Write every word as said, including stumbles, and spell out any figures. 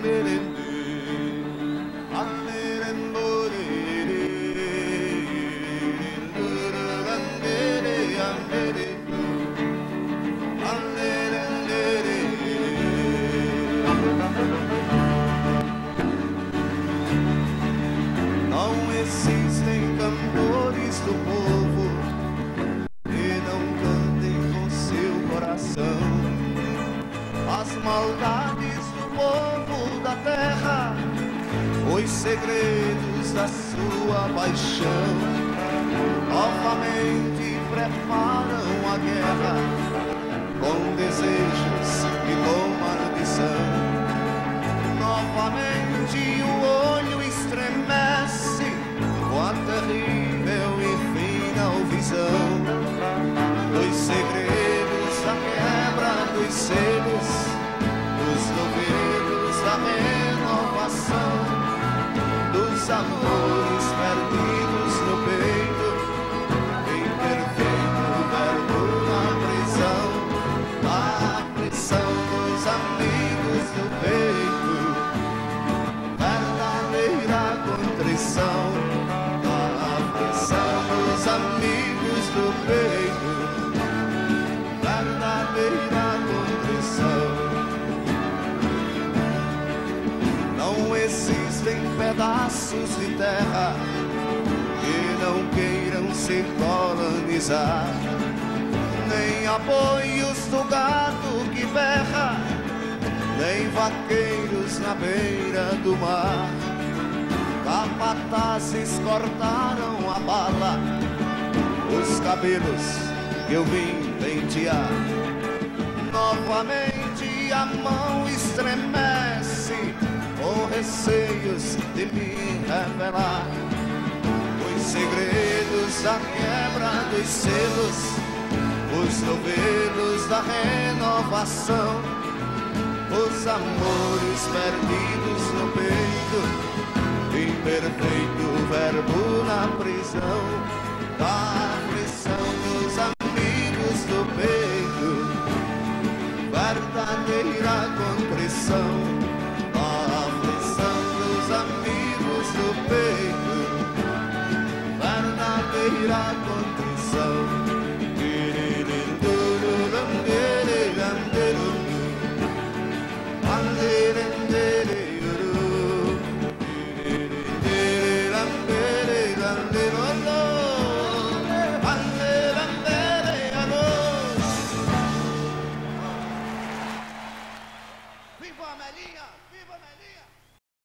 Não existem cantores do povo que não cantem com seu coração as maldades do povo da terra, os segredos da sua paixão. Novamente preparam a guerra com desejos e com ambição. Novamente o olho estremece com a terrível e final visão dos segredos da quebra dos selos, dos novelos da renovação, dos amores perdidos no peito, em perfeito verbo na prisão, a pressão dos amigos do peito, verdadeira contrição, a pressão dos amigos do peito, verdadeira contrição. Não existem pedaços de terra que não queiram se colonizar, nem apoios do gado que berra, nem vaqueiros na beira do mar. Capatazes cortaram a bala, os cabelos que eu vim pentear. Novamente a mão estremece com receios de me revelar os segredos da quebra dos selos, os novelos da renovação, os amores perdidos no peito, imperfeito verbo na prisão, da aflição dos amigos do peito, verdadeira contrição, da aflição dos amigos do peito, verdadeira contrição. Viva a Amelinha! Viva a Amelinha!